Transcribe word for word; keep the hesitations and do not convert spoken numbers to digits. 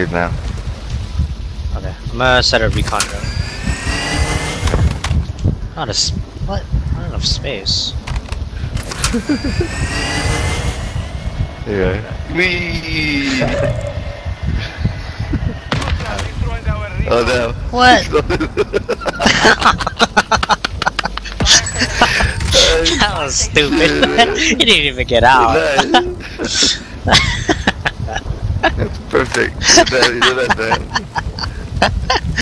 good now. Okay, I'm gonna set a recon drone. Not a s- what? Not enough space. Yeah. Wee. Oh no. What? That was stupid. He didn't even get out. That's perfect. You did that, you did that, man.